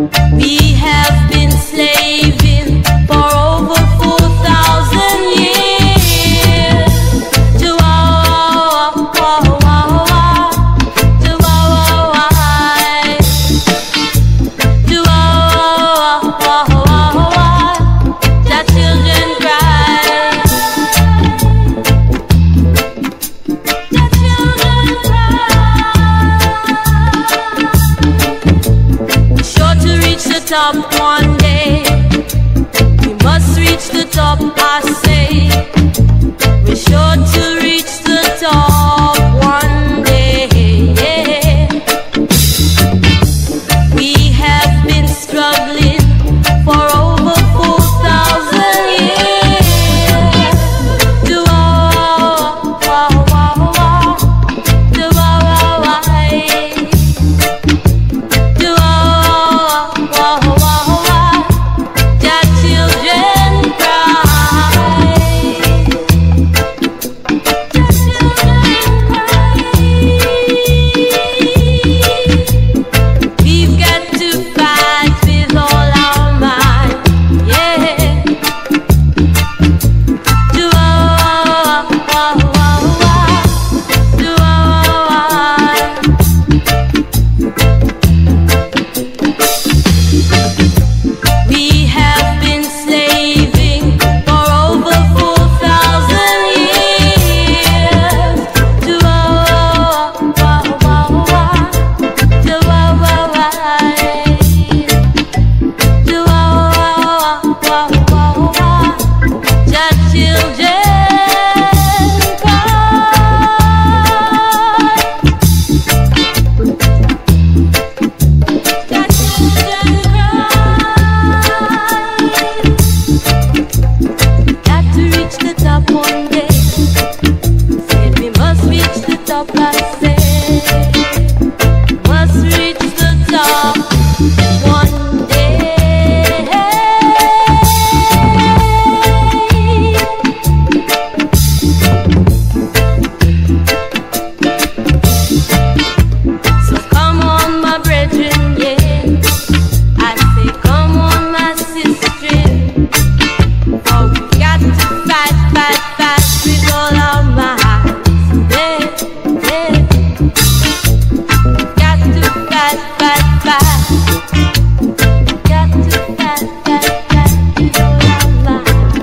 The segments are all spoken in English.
We have been slaving for over 4,000 years to that children cry. That children cry. Sure to reach the top one day. We must reach the top, I say. We're sure to reach the top one day. We have been struggling for over 4,000 years to that children cry. That children cry. We've got to fight with all our might, yeah. We have been slaving for over 4,000 years to that children cry. That children cry. Got to reach the top one day. Said we must reach the top, I say. Must reach the top one day. So come on, my brethren, yeah. I say, come on, my sister. Oh, we got to fight, fight, fight with all our minds, yeah, yeah. Got to fight, fight, fight. Got to fight, fight, fight with all our minds.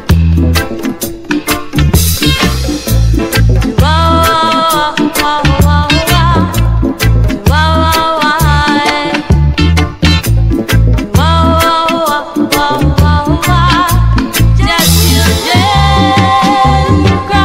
That children cry.